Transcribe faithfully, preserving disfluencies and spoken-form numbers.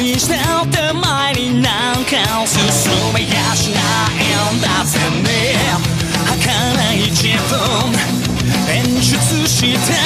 にしたって前になんか進めやしないんだぜね儚い自分演出して